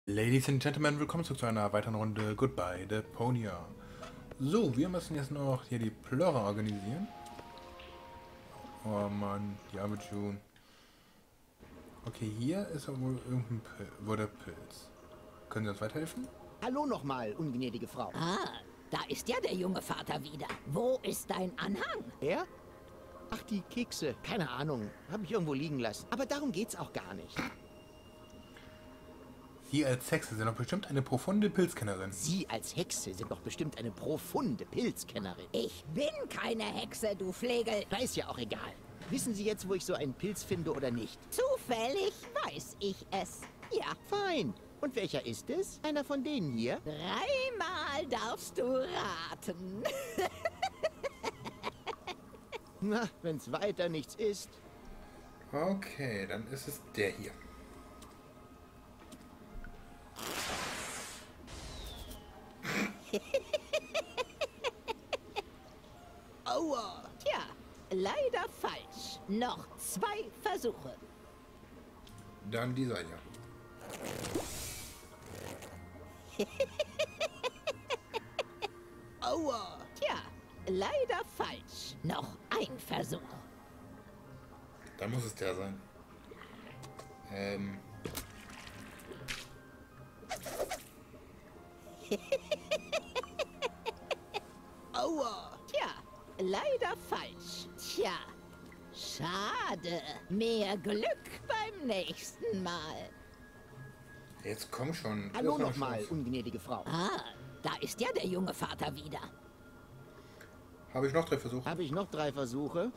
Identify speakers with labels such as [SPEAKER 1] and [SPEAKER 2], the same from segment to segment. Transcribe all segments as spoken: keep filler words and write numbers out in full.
[SPEAKER 1] Ladies and Gentlemen, willkommen zurück zu einer weiteren Runde Goodbye, Deponia. So, wir müssen jetzt noch hier die Plörre organisieren. Oh Mann, die arme June. Okay, hier ist wohl irgendein Pil wo der Pilz. Können Sie uns weiterhelfen?
[SPEAKER 2] Hallo nochmal, ungnädige Frau.
[SPEAKER 3] Ah, da ist ja der junge Vater wieder. Wo ist dein Anhang?
[SPEAKER 2] Er? Ach, die Kekse. Keine Ahnung. Habe ich irgendwo liegen lassen. Aber darum geht's auch gar nicht.
[SPEAKER 1] Sie als Hexe sind doch bestimmt eine profunde Pilzkennerin.
[SPEAKER 2] Sie als Hexe sind doch bestimmt eine profunde Pilzkennerin.
[SPEAKER 3] Ich bin keine Hexe, du Flegel.
[SPEAKER 2] Da ist ja auch egal. Wissen Sie jetzt, wo ich so einen Pilz finde oder nicht?
[SPEAKER 3] Zufällig weiß ich es. Ja,
[SPEAKER 2] Fein. Und welcher ist es? Einer von denen hier?
[SPEAKER 3] dreimal darfst du raten.
[SPEAKER 2] Na, wenn's weiter nichts ist.
[SPEAKER 1] Okay, dann ist es der hier.
[SPEAKER 2] Aua.
[SPEAKER 3] Tja, leider falsch. Noch zwei Versuche.
[SPEAKER 1] Dann dieser hier.
[SPEAKER 2] Aua.
[SPEAKER 3] Tja, leider falsch. Noch ein Versuch.
[SPEAKER 1] Dann muss es der sein. Ähm.
[SPEAKER 2] Aua.
[SPEAKER 3] Tja, leider falsch. Tja, schade. Mehr Glück beim nächsten Mal.
[SPEAKER 1] Jetzt komm schon.
[SPEAKER 2] Hallo
[SPEAKER 1] Das war
[SPEAKER 2] nochmal,
[SPEAKER 1] Chance.
[SPEAKER 2] ungnädige Frau.
[SPEAKER 3] Ah, da ist ja der junge Vater wieder.
[SPEAKER 1] Habe ich noch drei Versuche?
[SPEAKER 2] Habe ich noch drei Versuche?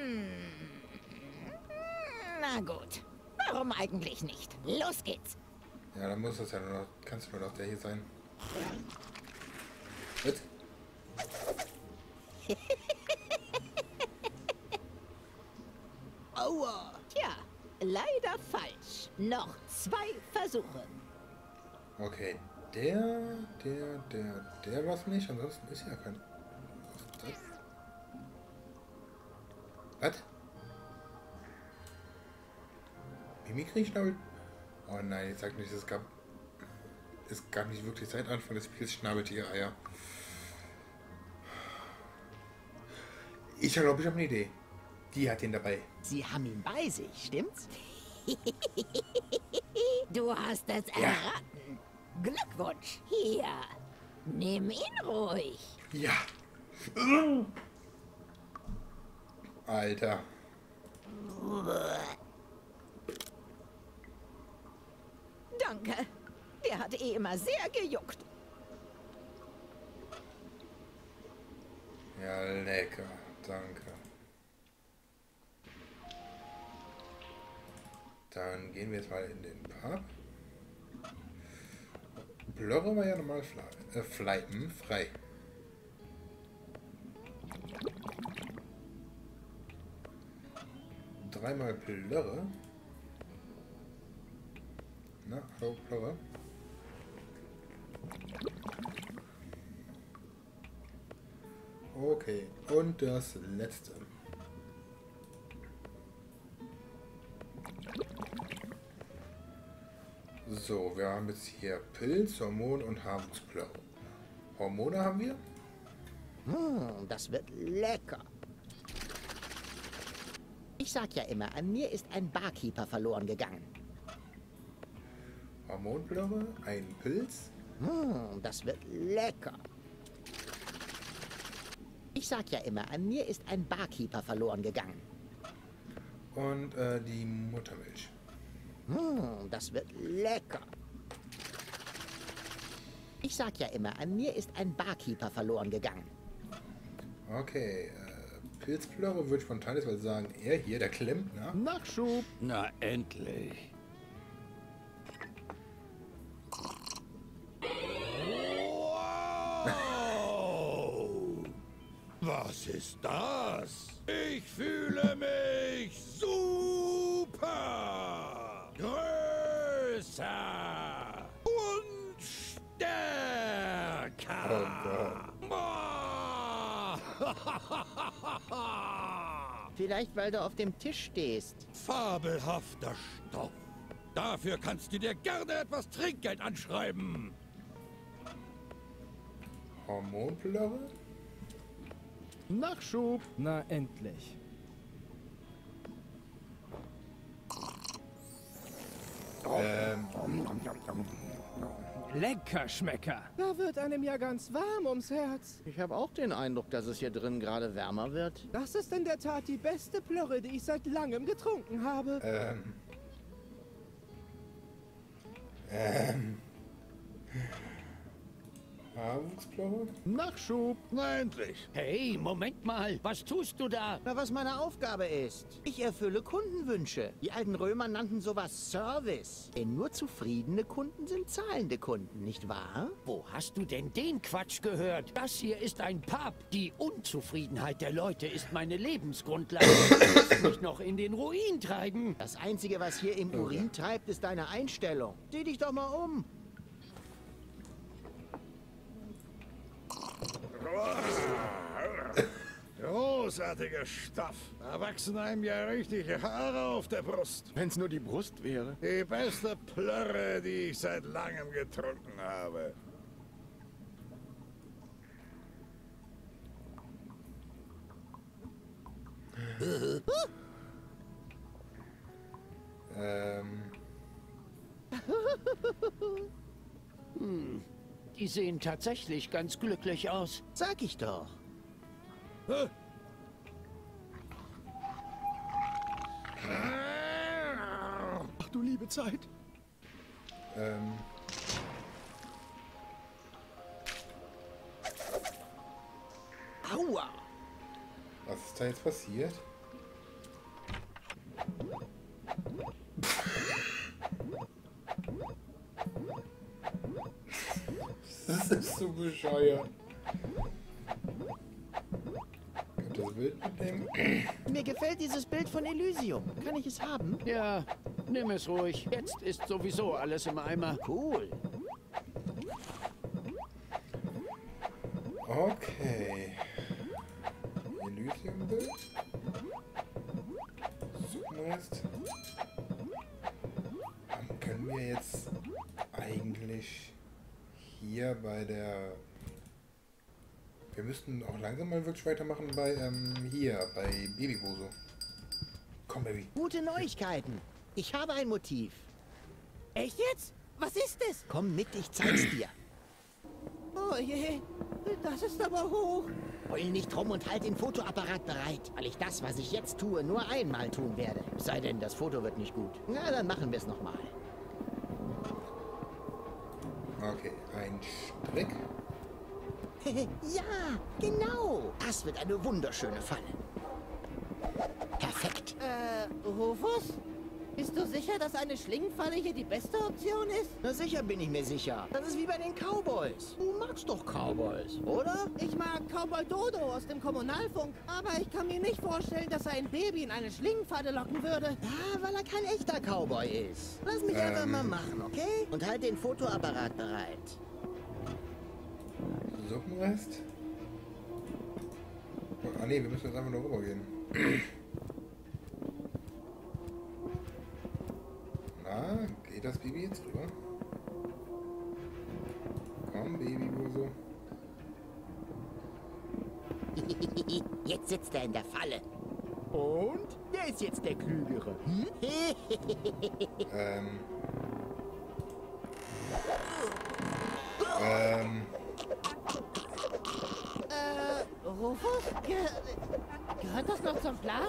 [SPEAKER 3] Na gut, warum eigentlich nicht? Los geht's.
[SPEAKER 1] Ja, dann muss es ja nur noch, kannst du nur noch der hier sein. Mit?
[SPEAKER 2] Aua.
[SPEAKER 3] Tja, leider falsch. Noch zwei Versuche.
[SPEAKER 1] Okay, der, der, der, der war's nicht, ansonsten ist ja kein... Was ist das? Was? Mimikry-Schnabel? Oh nein, jetzt sag nicht, es gab... Es gab nicht wirklich seit Anfang des Spiels Schnabeltiger-Eier. Ich glaube, ich habe eine Idee. Die hat ihn dabei.
[SPEAKER 2] Sie haben ihn bei sich, stimmt's?
[SPEAKER 3] Du hast es
[SPEAKER 1] Ja.
[SPEAKER 3] erraten. Glückwunsch. Hier, nimm ihn ruhig.
[SPEAKER 1] Ja. Alter.
[SPEAKER 3] Danke. Der hat eh immer sehr gejuckt.
[SPEAKER 1] Ja, lecker. Danke. Dann gehen wir jetzt mal in den Pub. Plörre war ja normal frei. Äh, frei. Hm, frei. Dreimal Plörre. Na, hallo Plörre. Okay, und das letzte. So, wir haben jetzt hier Pilz, Hormon und Haarwuchsplörre. Hormone haben wir.
[SPEAKER 2] Hm, das wird lecker. Ich sag ja immer, an mir ist ein Barkeeper verloren gegangen.
[SPEAKER 1] Hormonplörre, ein Pilz.
[SPEAKER 2] Hm, das wird lecker. Ich sag ja immer, an mir ist ein Barkeeper verloren gegangen.
[SPEAKER 1] Und äh, die Muttermilch.
[SPEAKER 2] Hm, das wird lecker. Ich sag ja immer, an mir ist ein Barkeeper verloren gegangen.
[SPEAKER 1] Okay, äh, Pilzplörre würde ich spontan jetzt mal sagen, er hier, der Klempner.
[SPEAKER 2] Nachschub.
[SPEAKER 4] Na endlich. Wow! Was ist das? Ich fühle mich super! Größer! Und stärker!
[SPEAKER 1] Oh Gott.
[SPEAKER 4] Boah!
[SPEAKER 2] Vielleicht, weil du auf dem Tisch stehst.
[SPEAKER 4] Fabelhafter Stoff. Dafür kannst du dir gerne etwas Trinkgeld anschreiben.
[SPEAKER 1] Hormonplörre?
[SPEAKER 2] Nachschub.
[SPEAKER 5] Na, endlich.
[SPEAKER 1] Ähm,
[SPEAKER 5] Lecker Schmecker. Da wird einem ja ganz warm ums Herz.
[SPEAKER 2] Ich habe auch den Eindruck, dass es hier drin gerade wärmer wird.
[SPEAKER 5] Das ist in der Tat die beste Plörre, die ich seit langem getrunken habe.
[SPEAKER 1] ähm. Ähm. Haarwuchsplörre?
[SPEAKER 2] Nachschub.
[SPEAKER 4] Na endlich.
[SPEAKER 6] Hey, Moment mal, was tust du da?
[SPEAKER 2] Na, was meine Aufgabe ist. Ich erfülle Kundenwünsche. Die alten Römer nannten sowas Service. Denn nur zufriedene Kunden sind zahlende Kunden, nicht wahr?
[SPEAKER 6] Wo hast du denn den Quatsch gehört? Das hier ist ein Pub. Die Unzufriedenheit der Leute ist meine Lebensgrundlage. Du musst mich noch in den Ruin treiben.
[SPEAKER 2] Das Einzige, was hier im Urin treibt, ist deine Einstellung. Sieh dich doch mal um.
[SPEAKER 4] Großartiger Stoff. Da wachsen einem ja richtig Haare auf der Brust.
[SPEAKER 2] Wenn's nur die Brust wäre.
[SPEAKER 4] Die beste Plörre, die ich seit langem getrunken habe.
[SPEAKER 1] Ähm.
[SPEAKER 6] Hm, die sehen tatsächlich ganz glücklich aus.
[SPEAKER 2] Sag ich doch.
[SPEAKER 4] Hä?
[SPEAKER 2] Ach du liebe Zeit.
[SPEAKER 1] Ähm.
[SPEAKER 2] Aua.
[SPEAKER 1] Was ist da jetzt passiert? Das ist so bescheuert. Das Bild mitnehmen?
[SPEAKER 2] Mir gefällt dieses Bild von Elysium. Kann ich es haben?
[SPEAKER 6] Ja, nimm es ruhig. Jetzt ist sowieso alles im Eimer.
[SPEAKER 2] Cool.
[SPEAKER 1] Okay. Elysium-Bild. Zumeist. Können wir jetzt eigentlich hier bei der... Wir müssten auch langsam mal wirklich weitermachen bei, ähm, hier, bei Babyboso. Komm, Baby.
[SPEAKER 2] Gute Neuigkeiten. Ich habe ein Motiv.
[SPEAKER 7] Echt jetzt? Was ist es?
[SPEAKER 2] Komm mit, ich zeig's dir.
[SPEAKER 7] Oh je, das ist aber hoch.
[SPEAKER 2] Heul nicht rum und halt den Fotoapparat bereit, weil ich das, was ich jetzt tue, nur einmal tun werde. Es sei denn, das Foto wird nicht gut. Na, dann machen wir es nochmal.
[SPEAKER 1] Okay, ein Strick.
[SPEAKER 2] Ja, genau. Das wird eine wunderschöne Falle. Perfekt.
[SPEAKER 7] Äh, Rufus? Bist du sicher, dass eine Schlingenfalle hier die beste Option ist?
[SPEAKER 2] Na sicher bin ich mir sicher. Das ist wie bei den Cowboys. Du magst doch Cowboys, oder?
[SPEAKER 7] Ich mag Cowboy Dodo aus dem Kommunalfunk, aber ich kann mir nicht vorstellen, dass er ein Baby in eine Schlingenfalle locken würde.
[SPEAKER 2] Ja, weil er kein echter Cowboy ist. Lass mich
[SPEAKER 1] Ähm.
[SPEAKER 2] einfach mal machen, okay? Und halt den Fotoapparat bereit.
[SPEAKER 1] Suppenrest? Ah ne, wir müssen jetzt einfach nur rübergehen. Na, geht das Baby jetzt rüber? Komm, Babyboso.
[SPEAKER 2] Jetzt sitzt er in der Falle. Und? Wer ist jetzt der Klügere? Hm?
[SPEAKER 1] ähm. Ähm.
[SPEAKER 7] Äh, Rufus? Ge gehört das noch zum Plan?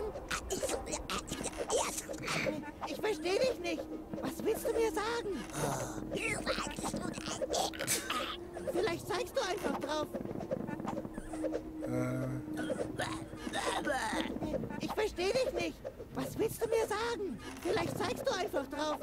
[SPEAKER 7] Ich verstehe dich nicht. Was willst du mir sagen? Vielleicht zeigst du einfach drauf.
[SPEAKER 1] Äh.
[SPEAKER 7] Ich verstehe dich nicht. Was willst du mir sagen? Vielleicht zeigst du einfach drauf.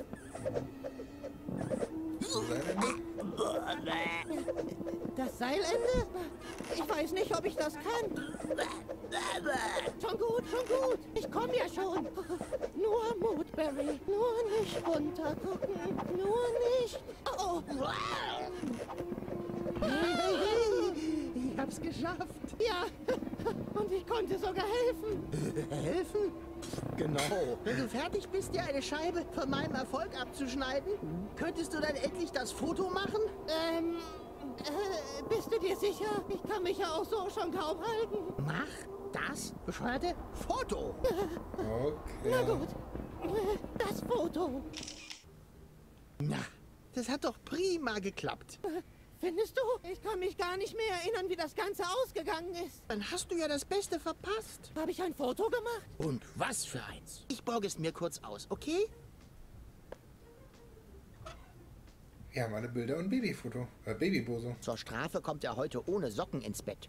[SPEAKER 7] Das Seilende? Ich weiß nicht, ob ich das kann. Schon gut, schon gut. Ich komme ja schon. Nur Mut, Barry. Nur nicht runtergucken. Nur nicht. Oh.
[SPEAKER 2] Ich hab's geschafft.
[SPEAKER 7] Ja. Und ich konnte sogar helfen.
[SPEAKER 2] Helfen? Genau. Wenn du fertig bist, dir eine Scheibe von meinem Erfolg abzuschneiden, könntest du dann endlich das Foto machen?
[SPEAKER 7] Ähm, äh, bist du dir sicher? Ich kann mich ja auch so schon kaum halten.
[SPEAKER 2] Mach das bescheuerte Foto.
[SPEAKER 1] Okay.
[SPEAKER 7] Na gut. Das Foto.
[SPEAKER 2] Na, das hat doch prima geklappt.
[SPEAKER 7] Findest du? Ich kann mich gar nicht mehr erinnern, wie das Ganze ausgegangen ist.
[SPEAKER 2] Dann hast du ja das Beste verpasst.
[SPEAKER 7] Habe ich ein Foto gemacht?
[SPEAKER 2] Und was für eins? Ich borge es mir kurz aus, okay?
[SPEAKER 1] Wir haben alle Bilder und Babyfoto. Äh, Babyboso.
[SPEAKER 2] Zur Strafe kommt er heute ohne Socken ins Bett.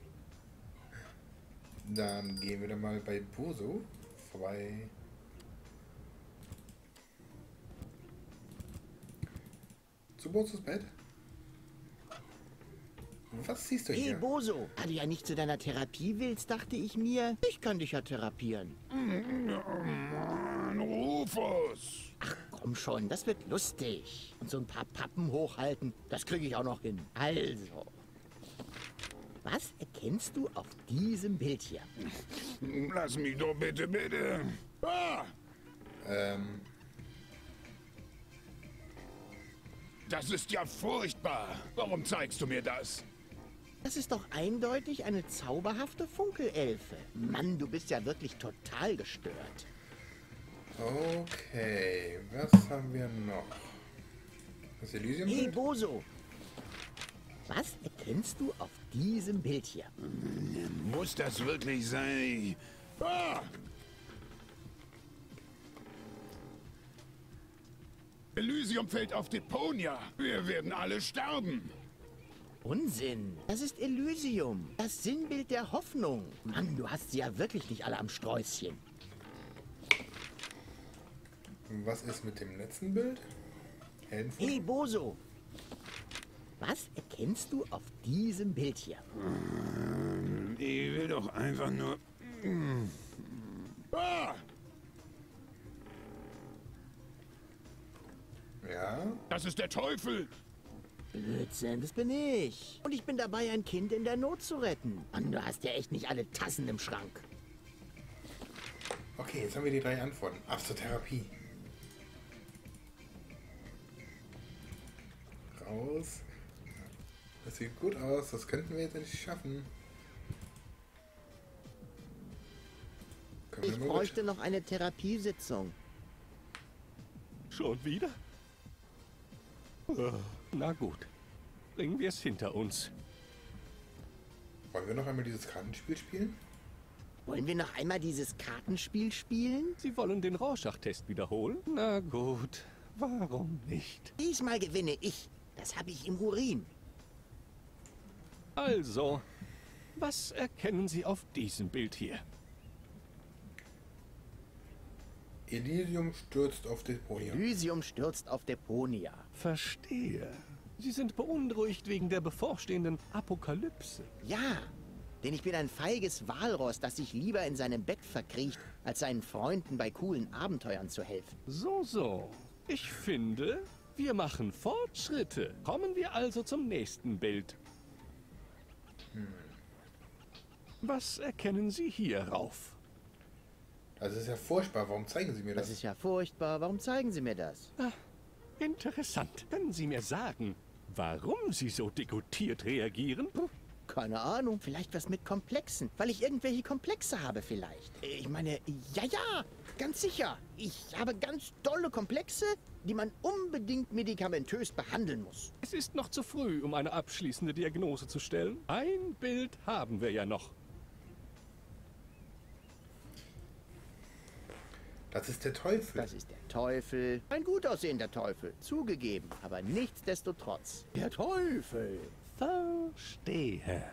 [SPEAKER 1] Dann gehen wir dann mal bei Boso vorbei. Zu Bosos Bett. Was siehst du
[SPEAKER 2] Hey,
[SPEAKER 1] hier?
[SPEAKER 2] Boso, da du ja nicht zu deiner Therapie willst, dachte ich mir, ich kann dich ja therapieren.
[SPEAKER 4] Mann, Rufus!
[SPEAKER 2] Ach, komm schon, das wird lustig. Und so ein paar Pappen hochhalten, das kriege ich auch noch hin. Also, was erkennst du auf diesem Bild hier?
[SPEAKER 4] Lass mich doch bitte, bitte. Ah,
[SPEAKER 1] Ähm,
[SPEAKER 4] das ist ja furchtbar. Warum zeigst du mir das?
[SPEAKER 2] Das ist doch eindeutig eine zauberhafte Funkelelfe. Mann, du bist ja wirklich total gestört.
[SPEAKER 1] okay. Was haben wir noch? Das Elysium?
[SPEAKER 2] Hey, Boso, was erkennst du auf diesem Bild hier?
[SPEAKER 4] Muss das wirklich sein? Ah! Elysium fällt auf Deponia. Wir werden alle sterben.
[SPEAKER 2] Unsinn. Das ist Elysium. Das Sinnbild der Hoffnung. Mann, du hast sie ja wirklich nicht alle am Sträußchen.
[SPEAKER 1] Was ist mit dem letzten Bild? Heldenfoto?
[SPEAKER 2] Hey, Boso. Was erkennst du auf diesem Bild hier?
[SPEAKER 4] Ich will doch einfach nur... Ah!
[SPEAKER 1] Ja.
[SPEAKER 4] Das ist der Teufel.
[SPEAKER 2] Blödsinn, das bin ich. Und ich bin dabei, ein Kind in der Not zu retten. Mann, du hast ja echt nicht alle Tassen im Schrank.
[SPEAKER 1] Okay, jetzt haben wir die drei Antworten. Ab zur Therapie. Raus. Das sieht gut aus. Das könnten wir jetzt nicht schaffen. Können wir
[SPEAKER 2] Ich
[SPEAKER 1] mal
[SPEAKER 2] bräuchte noch eine Therapiesitzung.
[SPEAKER 8] Schon wieder? Na gut, bringen wir es hinter uns.
[SPEAKER 1] mit- Wollen wir noch einmal dieses Kartenspiel spielen?
[SPEAKER 2] Wollen wir noch einmal dieses Kartenspiel spielen?
[SPEAKER 8] Sie wollen den Rorschach-Test wiederholen? Na gut, warum nicht?
[SPEAKER 2] Diesmal gewinne ich. Das habe ich im Urin.
[SPEAKER 8] Also, was erkennen Sie auf diesem Bild hier?
[SPEAKER 1] Elysium stürzt auf Deponia.
[SPEAKER 2] Elysium stürzt auf Deponia.
[SPEAKER 8] Verstehe. Sie sind beunruhigt wegen der bevorstehenden Apokalypse.
[SPEAKER 2] Ja, denn ich bin ein feiges Walross, das sich lieber in seinem Bett verkriecht, als seinen Freunden bei coolen Abenteuern zu helfen.
[SPEAKER 8] So, so. Ich finde, wir machen Fortschritte. Kommen wir also zum nächsten Bild. Was erkennen Sie hierauf?
[SPEAKER 1] Das ist ja furchtbar. Warum zeigen Sie mir
[SPEAKER 2] Das
[SPEAKER 1] das?
[SPEAKER 2] ist ja furchtbar. Warum zeigen Sie mir das?
[SPEAKER 8] Interessant. Können Sie mir sagen, warum Sie so degoutiert reagieren?
[SPEAKER 2] Keine Ahnung. Vielleicht was mit Komplexen. Weil ich irgendwelche Komplexe habe vielleicht. Ich meine, ja, ja, ganz sicher. Ich habe ganz dolle Komplexe, die man unbedingt medikamentös behandeln muss.
[SPEAKER 8] Es ist noch zu früh, um eine abschließende Diagnose zu stellen. Ein Bild haben wir ja noch.
[SPEAKER 1] Das ist der Teufel.
[SPEAKER 2] Das ist der Teufel. Ein gut aussehender Teufel. Zugegeben. Aber nichtsdestotrotz. Der Teufel.
[SPEAKER 8] Verstehe.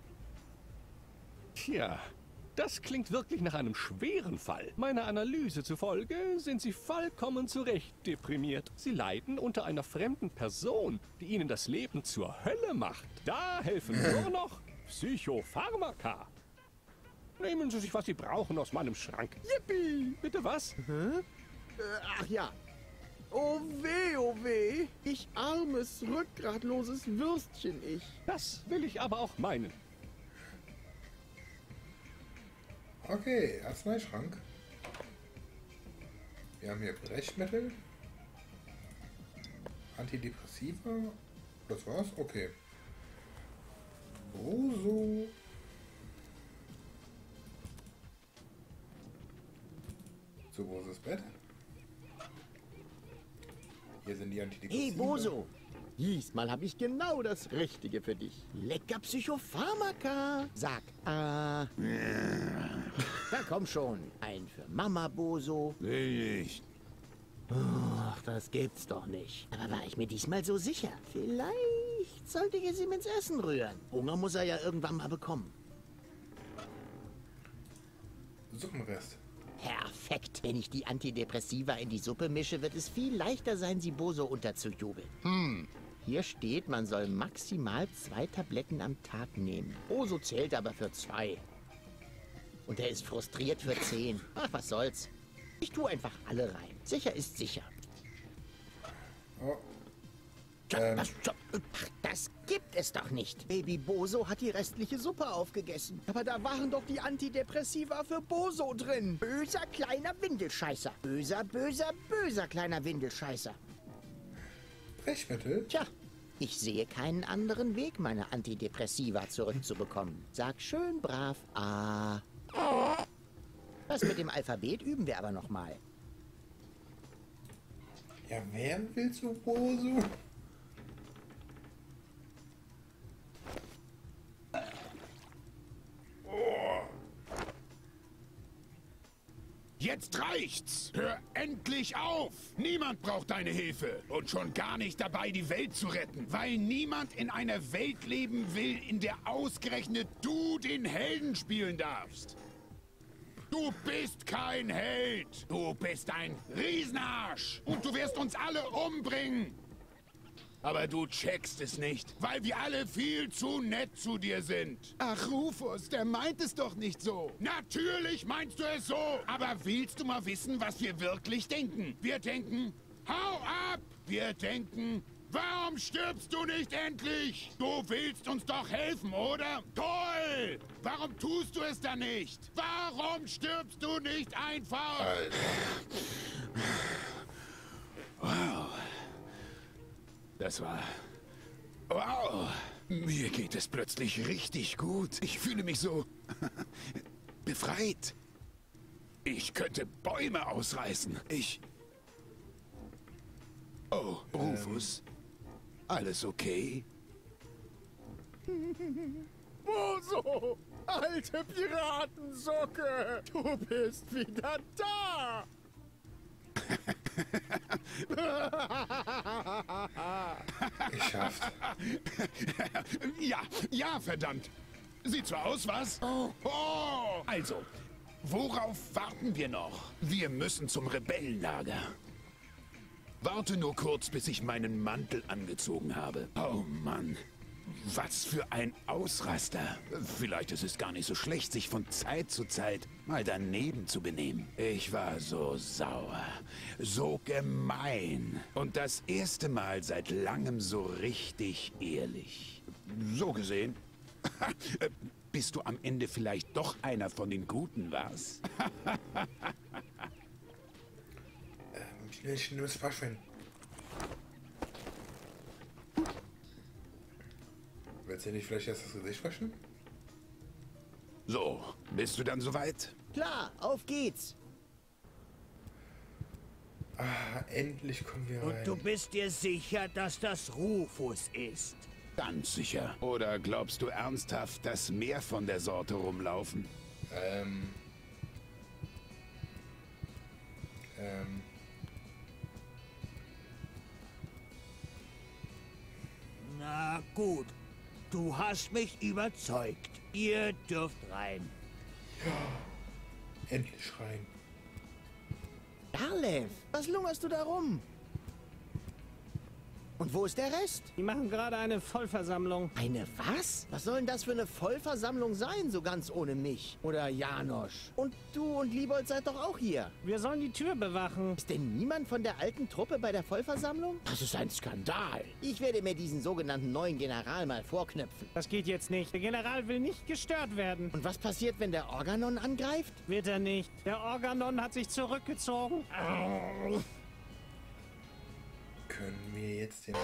[SPEAKER 8] Tja, das klingt wirklich nach einem schweren Fall. Meiner Analyse zufolge sind Sie vollkommen zu Recht deprimiert. Sie leiden unter einer fremden Person, die Ihnen das Leben zur Hölle macht. Da helfen nur noch Psychopharmaka. Nehmen Sie sich, was Sie brauchen, aus meinem Schrank. Yippie! Bitte was?
[SPEAKER 2] Äh, ach ja. Oh weh, oh weh. Ich armes, rückgratloses Würstchen, ich.
[SPEAKER 8] Das will ich aber auch meinen.
[SPEAKER 1] Okay, Arzneischrank. Wir haben hier Brechmittel. Antidepressiva. Das war's? Okay. Boso. So, wo ist das Bett? Hier sind die Antidepressiva.
[SPEAKER 2] Hey, Boso. Diesmal habe ich genau das Richtige für dich. Lecker Psychopharmaka. Sag, ah. Na komm schon. Ein für Mama, Boso.
[SPEAKER 4] Will ich.
[SPEAKER 2] Ach, das gibt's doch nicht. Aber war ich mir diesmal so sicher? Vielleicht sollte ich es ihm ins Essen rühren. Hunger muss er ja irgendwann mal bekommen.
[SPEAKER 1] Suppenrest.
[SPEAKER 2] Perfekt. Wenn ich die Antidepressiva in die Suppe mische, wird es viel leichter sein, sie Boso unterzujubeln. Hm. Hier steht, man soll maximal zwei Tabletten am Tag nehmen. Boso zählt aber für zwei. Und er ist frustriert für zehn. Ach, was soll's. Ich tue einfach alle rein. Sicher ist sicher.
[SPEAKER 1] Oh.
[SPEAKER 2] Ähm. Das, ach, das gibt es doch nicht.
[SPEAKER 5] Baby Boso hat die restliche Suppe aufgegessen. Aber da waren doch die Antidepressiva für Boso drin.
[SPEAKER 2] Böser kleiner Windelscheißer. Böser, böser, böser kleiner Windelscheißer.
[SPEAKER 1] Brechmittel?
[SPEAKER 2] Tja, ich sehe keinen anderen Weg, meine Antidepressiva zurückzubekommen. Sag schön brav A. Das mit dem Alphabet üben wir aber noch mal.
[SPEAKER 1] Ja, wer will zu Boso?
[SPEAKER 9] Jetzt reicht's! Hör endlich auf! Niemand braucht deine Hilfe. Und schon gar nicht dabei, die Welt zu retten. Weil niemand in einer Welt leben will, in der ausgerechnet du den Helden spielen darfst. Du bist kein Held. Du bist ein Riesenarsch. Und du wirst uns alle umbringen. Aber du checkst es nicht, weil wir alle viel zu nett zu dir sind.
[SPEAKER 4] Ach, Rufus, der meint es doch nicht so.
[SPEAKER 9] Natürlich meinst du es so. Aber willst du mal wissen, was wir wirklich denken? Wir denken, hau ab! Wir denken, warum stirbst du nicht endlich? Du willst uns doch helfen, oder? Toll! Warum tust du es dann nicht? Warum stirbst du nicht einfach?
[SPEAKER 1] Alter.
[SPEAKER 9] Wow. Das war... Wow! Mir geht es plötzlich richtig gut. Ich fühle mich so... befreit. Ich könnte Bäume ausreißen. Ich... Oh, Rufus. Ähm. Alles okay?
[SPEAKER 5] Boso! Alte Piratensocke! Du bist wieder da!
[SPEAKER 1] Geschafft.
[SPEAKER 9] Ja, ja, verdammt. Sieht so aus, was? Oh, oh. Also, worauf warten wir noch? Wir müssen zum Rebellenlager. Warte nur kurz, bis ich meinen Mantel angezogen habe. Oh Mann, was für ein Ausraster. Vielleicht ist es gar nicht so schlecht, sich von Zeit zu Zeit mal daneben zu benehmen. Ich war so sauer, so gemein. Und das erste Mal seit langem so richtig ehrlich. So gesehen, bist du am Ende vielleicht doch einer von den Guten, was?
[SPEAKER 1] ähm, schnell, schnell ins Waschbein. Willst du nicht vielleicht erst das Gesicht waschen?
[SPEAKER 9] So, bist du dann soweit?
[SPEAKER 2] Klar, auf geht's.
[SPEAKER 1] Ah, endlich kommen wir rein.
[SPEAKER 6] Und du bist dir sicher, dass das Rufus ist?
[SPEAKER 9] Ganz sicher. Oder glaubst du ernsthaft, dass mehr von der Sorte rumlaufen?
[SPEAKER 1] Ähm... Ähm...
[SPEAKER 6] Na gut, du hast mich überzeugt. Ihr dürft rein.
[SPEAKER 1] Ja, endlich rein.
[SPEAKER 2] Darlev, was lungerst du da rum? Und wo ist der Rest?
[SPEAKER 5] Die machen gerade eine Vollversammlung.
[SPEAKER 2] Eine was? Was soll denn das für eine Vollversammlung sein, so ganz ohne mich? Oder Janosch? Und du und Liebold seid doch auch hier.
[SPEAKER 5] Wir sollen die Tür bewachen.
[SPEAKER 2] Ist denn niemand von der alten Truppe bei der Vollversammlung? Das ist ein Skandal. Ich werde mir diesen sogenannten neuen General mal vorknöpfen.
[SPEAKER 5] Das geht jetzt nicht. Der General will nicht gestört werden.
[SPEAKER 2] Und was passiert, wenn der Organon angreift?
[SPEAKER 5] Wird er nicht. Der Organon hat sich zurückgezogen.
[SPEAKER 1] Können wir jetzt den...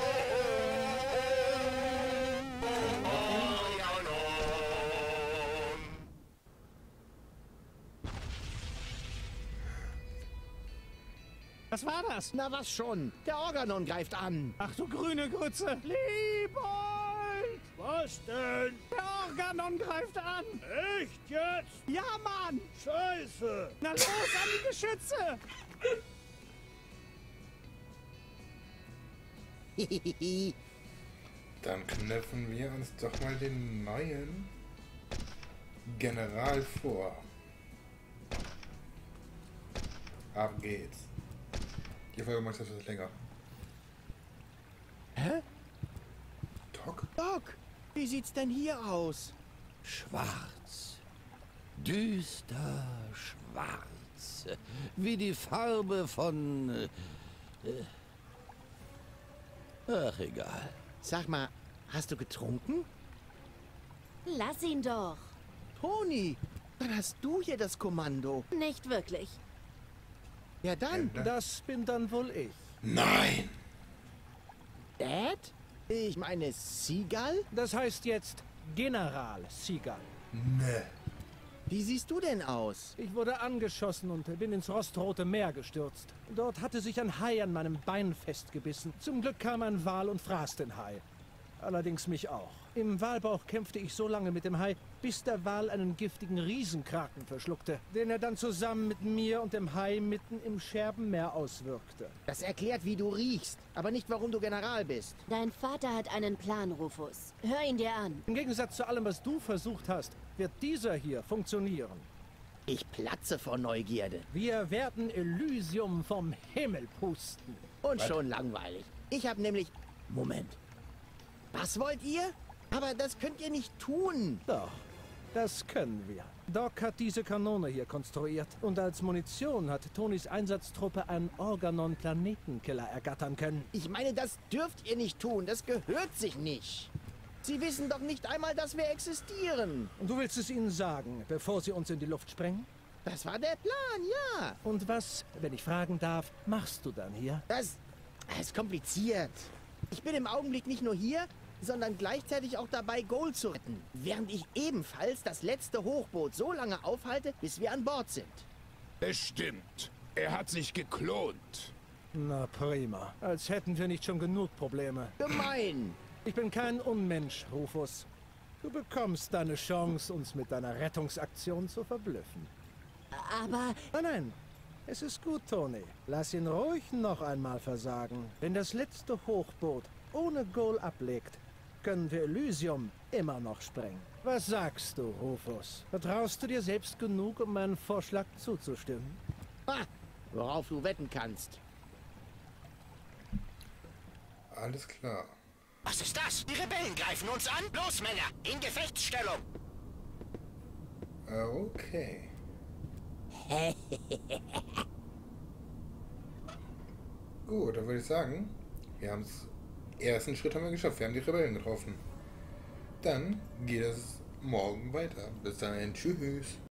[SPEAKER 5] Was war das?
[SPEAKER 2] Na was schon? Der Organon greift an.
[SPEAKER 5] Ach du grüne Grütze. Liebold!
[SPEAKER 4] Was denn?
[SPEAKER 5] Der Organon greift an.
[SPEAKER 4] Echt jetzt?
[SPEAKER 5] Ja, Mann.
[SPEAKER 4] Scheiße!
[SPEAKER 5] Na los, an die Geschütze.
[SPEAKER 1] Dann knöpfen wir uns doch mal den neuen General vor. Ab geht's. Die Folge macht das etwas länger.
[SPEAKER 2] Hä?
[SPEAKER 1] Doc?
[SPEAKER 2] Doc, wie sieht's denn hier aus?
[SPEAKER 10] Schwarz. Düster schwarz. Wie die Farbe von... Äh, ach, egal.
[SPEAKER 2] Sag mal, hast du getrunken?
[SPEAKER 11] Lass ihn doch.
[SPEAKER 2] Toni, dann hast du hier das Kommando.
[SPEAKER 11] Nicht wirklich.
[SPEAKER 2] Ja dann.
[SPEAKER 10] Das bin dann wohl ich.
[SPEAKER 1] Nein!
[SPEAKER 2] Dad? Ich meine Seagull?
[SPEAKER 5] Das heißt jetzt General Seagull.
[SPEAKER 1] Ne.
[SPEAKER 2] Wie siehst du denn aus?
[SPEAKER 5] Ich wurde angeschossen und bin ins rostrote Meer gestürzt. Dort hatte sich ein Hai an meinem Bein festgebissen. Zum Glück kam ein Wal und fraß den Hai. Allerdings mich auch. Im Walbauch kämpfte ich so lange mit dem Hai, bis der Wal einen giftigen Riesenkraken verschluckte, den er dann zusammen mit mir und dem Hai mitten im Scherbenmeer auswirkte.
[SPEAKER 2] Das erklärt, wie du riechst, aber nicht, warum du General bist.
[SPEAKER 11] Dein Vater hat einen Plan, Rufus. Hör ihn dir an.
[SPEAKER 5] Im Gegensatz zu allem, was du versucht hast, wird dieser hier funktionieren.
[SPEAKER 2] Ich platze vor Neugierde.
[SPEAKER 5] Wir werden Elysium vom Himmel pusten.
[SPEAKER 2] Und schon langweilig. Ich habe nämlich... Moment. Was wollt ihr? Aber das könnt ihr nicht tun.
[SPEAKER 5] Doch, das können wir. Doc hat diese Kanone hier konstruiert. Und als Munition hat Tonys Einsatztruppe einen Organon-Planetenkiller ergattern können.
[SPEAKER 2] Ich meine, das dürft ihr nicht tun. Das gehört sich nicht. Sie wissen doch nicht einmal, dass wir existieren.
[SPEAKER 5] Und du willst es ihnen sagen, bevor sie uns in die Luft sprengen?
[SPEAKER 2] Das war der Plan, ja.
[SPEAKER 5] Und was, wenn ich fragen darf, machst du dann hier?
[SPEAKER 2] Das, das ist kompliziert. Ich bin im Augenblick nicht nur hier, sondern gleichzeitig auch dabei, Gold zu retten. Während ich ebenfalls das letzte Hochboot so lange aufhalte, bis wir an Bord sind.
[SPEAKER 9] Bestimmt. Er hat sich geklont.
[SPEAKER 5] Na prima. Als hätten wir nicht schon genug Probleme.
[SPEAKER 2] Gemein.
[SPEAKER 5] Ich bin kein Unmensch, Rufus. Du bekommst deine Chance, uns mit deiner Rettungsaktion zu verblüffen.
[SPEAKER 11] Aber...
[SPEAKER 5] Nein, nein. Es ist gut, Toni. Lass ihn ruhig noch einmal versagen. Wenn das letzte Hochboot ohne Goal ablegt, können wir Elysium immer noch sprengen. Was sagst du, Rufus? Vertraust du dir selbst genug, um meinen Vorschlag zuzustimmen?
[SPEAKER 2] Ha! Worauf du wetten kannst.
[SPEAKER 1] Alles klar.
[SPEAKER 2] Was ist das? Die Rebellen greifen uns an. Los, Männer, in Gefechtsstellung.
[SPEAKER 1] Äh, okay. Gut, dann würde ich sagen, wir haben es. Ersten Schritt haben wir geschafft. Wir haben die Rebellen getroffen. Dann geht es morgen weiter. Bis dahin. Tschüss.